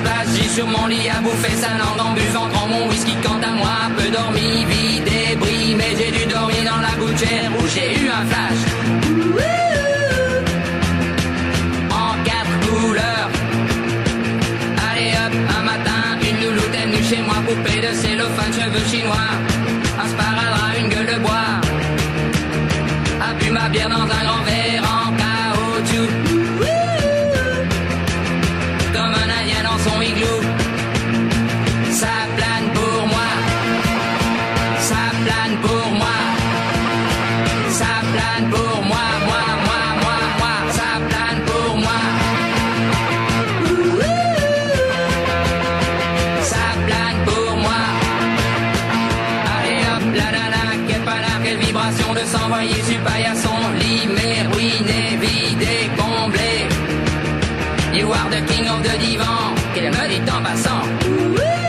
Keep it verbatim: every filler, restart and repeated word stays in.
place, j'ai sur mon lit à bouffer sa langue en buvant grand mon whisky. Quant à moi, peu dormi, vie débris, mais j'ai dû dormir dans la gouttière où j'ai eu un flash. En quatre couleurs. Allez hop, un matin, une louloute est venue chez moi, poupée de cellophane, cheveux chinois, un sparadrap, une gueule de bois, a bu ma bière dans un grand verre en caoutchouc, comme un indien dans son igloo. Ça plane pour moi, ça plane pour moi, ça plane pour moi, moi, moi, moi, moi, ça plane pour moi. Ça plane pour moi. Allez hop, la la la, quelle panard, quelle vibration de s'envoyer sur paillasson, limé, ruiné, vidé, comblé. You are the king of the divan, qu'elle me dit en passant.